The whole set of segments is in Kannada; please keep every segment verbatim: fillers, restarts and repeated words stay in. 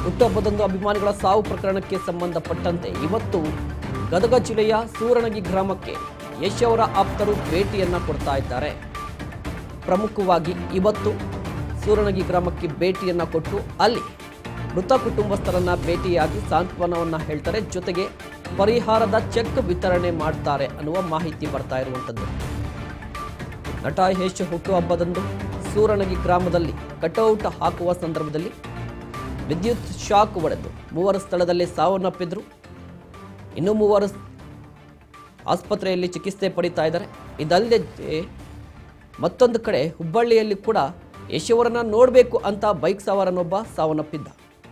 ಹುಟ್ಟುಹಬ್ಬದಂದು ಅಭಿಮಾನಿಗಳ ಸಾವು ಪ್ರಕರಣಕ್ಕೆ ಸಂಬಂಧಪಟ್ಟಂತೆ ಇವತ್ತು ಗದಗ ಜಿಲ್ಲೆಯ ಸೂರಣಗಿ ಗ್ರಾಮಕ್ಕೆ ಯಶ್ ಅವರ ಆಪ್ತರು ಭೇಟಿಯನ್ನ ಕೊಡ್ತಾ ಇದ್ದಾರೆ. ಪ್ರಮುಖವಾಗಿ ಇವತ್ತು ಸೂರಣಗಿ ಗ್ರಾಮಕ್ಕೆ ಭೇಟಿಯನ್ನ ಕೊಟ್ಟು ಅಲ್ಲಿ ಮೃತ ಕುಟುಂಬಸ್ಥರನ್ನ ಭೇಟಿಯಾಗಿ ಸಾಂತ್ವನವನ್ನ ಹೇಳ್ತಾರೆ. ಜೊತೆಗೆ ಪರಿಹಾರದ ಚೆಕ್ ವಿತರಣೆ ಮಾಡ್ತಾರೆ ಅನ್ನುವ ಮಾಹಿತಿ ಬರ್ತಾ ಇರುವಂಥದ್ದು. ನಟ ಯಶ್ ಹುಟ್ಟುಹಬ್ಬದಂದು ಸೂರಣಗಿ ಗ್ರಾಮದಲ್ಲಿ ಕಟೌಟ್ ಹಾಕುವ ಸಂದರ್ಭದಲ್ಲಿ ವಿದ್ಯುತ್ ಶಾಕ್ ಹೊಡೆದು ಮೂವರು ಸ್ಥಳದಲ್ಲೇ ಸಾವನ್ನಪ್ಪಿದ್ರು. ಇನ್ನು ಮೂವರು ಆಸ್ಪತ್ರೆಯಲ್ಲಿ ಚಿಕಿತ್ಸೆ ಪಡಿತಾ ಇದ್ದಾರೆ. ಇದಲ್ಲದೆ ಮತ್ತೊಂದು ಕಡೆ ಹುಬ್ಬಳ್ಳಿಯಲ್ಲಿ ಕೂಡ ಯಶ್ ಅವರನ್ನ ನೋಡಬೇಕು ಅಂತ ಬೈಕ್ ಸವಾರನೊಬ್ಬ ಸಾವನ್ನಪ್ಪಿದ್ದ.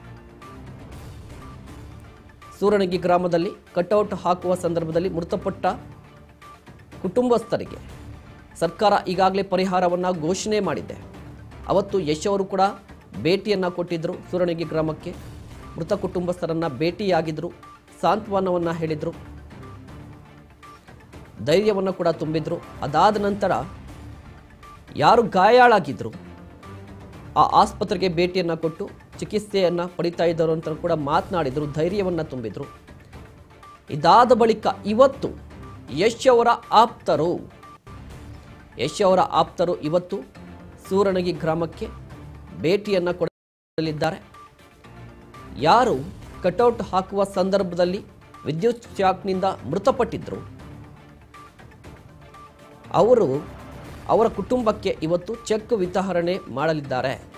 ಸೂರಣಗಿ ಗ್ರಾಮದಲ್ಲಿ ಕಟೌಟ್ ಹಾಕುವ ಸಂದರ್ಭದಲ್ಲಿ ಮೃತಪಟ್ಟ ಕುಟುಂಬಸ್ಥರಿಗೆ ಸರ್ಕಾರ ಈಗಾಗಲೇ ಪರಿಹಾರವನ್ನು ಘೋಷಣೆ ಮಾಡಿದೆ. ಅವತ್ತು ಯಶ್ ಅವರು ಕೂಡ ಭೇಟಿಯನ್ನು ಕೊಟ್ಟಿದ್ದರು. ಸೂರಣಗಿ ಗ್ರಾಮಕ್ಕೆ ಮೃತ ಕುಟುಂಬಸ್ಥರನ್ನು ಭೇಟಿಯಾಗಿದ್ದರು, ಸಾಂತ್ವನವನ್ನು ಹೇಳಿದರು, ಧೈರ್ಯವನ್ನು ಕೂಡ ತುಂಬಿದ್ರು. ಅದಾದ ನಂತರ ಯಾರು ಗಾಯಾಳಾಗಿದ್ದರು ಆ ಆಸ್ಪತ್ರೆಗೆ ಭೇಟಿಯನ್ನು ಕೊಟ್ಟು ಚಿಕಿತ್ಸೆಯನ್ನು ಪಡಿತಾ ಇದ್ದರು ಅಂತ ಕೂಡ ಮಾತನಾಡಿದರು, ಧೈರ್ಯವನ್ನು ತುಂಬಿದ್ರು. ಇದಾದ ಬಳಿಕ ಇವತ್ತು ಯಶ್ ಅವರ ಆಪ್ತರು ಯಶ್ ಅವರ ಆಪ್ತರು ಇವತ್ತು ಸೂರಣಗಿ ಗ್ರಾಮಕ್ಕೆ ಭೇಟಿಯನ್ನು ಕೊಡಲಿದ್ದಾರೆ. ಯಾರು ಕಟೌಟ್ ಹಾಕುವ ಸಂದರ್ಭದಲ್ಲಿ ವಿದ್ಯುತ್ ಶಾಕ್ನಿಂದ ಮೃತಪಟ್ಟಿದ್ರು ಅವರು ಅವರ ಕುಟುಂಬಕ್ಕೆ ಇವತ್ತು ಚೆಕ್ ವಿತರಣೆ ಮಾಡಲಿದ್ದಾರೆ.